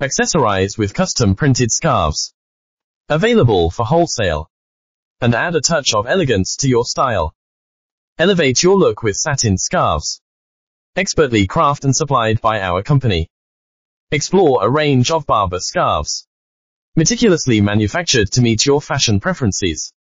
Accessorize with custom printed scarves. Available for wholesale. And add a touch of elegance to your style. Elevate your look with satin scarves. Expertly crafted and supplied by our company. Explore a range of Barbour scarves. Meticulously manufactured to meet your fashion preferences.